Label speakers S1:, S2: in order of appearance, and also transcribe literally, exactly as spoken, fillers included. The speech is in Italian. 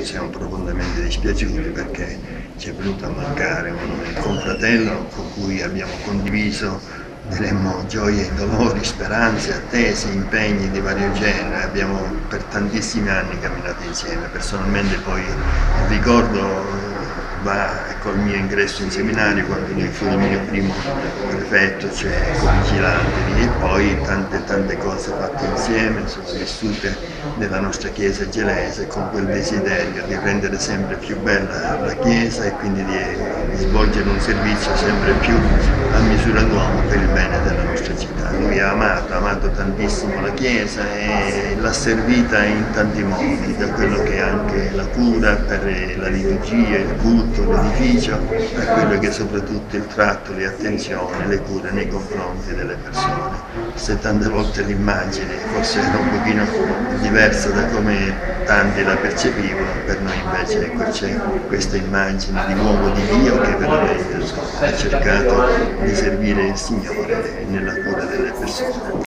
S1: siamo profondamente dispiaciuti perché ci è venuto a mancare un confratello con cui abbiamo condiviso diremmo gioie e dolori, speranze, attese, impegni di vario genere. Abbiamo per tantissimi anni camminato insieme. Personalmente poi il ricordo va col mio ingresso in seminario, quando lui fu il mio primo prefetto, cioè co-vigilante, e poi tante tante cose fatte insieme, sopravvissute nella nostra chiesa gelese, con quel desiderio di rendere sempre più bella la chiesa e quindi di, di svolgere un servizio sempre più a misura d'uomo per il bene della nostra città. Lui ha amato, ha amato tantissimo la chiesa e l'ha servita in tanti modi, da quello che è anche la cura per la liturgia, il culto, l'edificio, a quello che è soprattutto il tratto, le attenzioni, le cure nei confronti delle persone. Se tante volte l'immagine forse era un pochino diversa da come tanti la percepivano, per noi invece ecco, c'è questa immagine di uomo di Dio che veramente ha cercato di servire il Signore nella cura delle persone.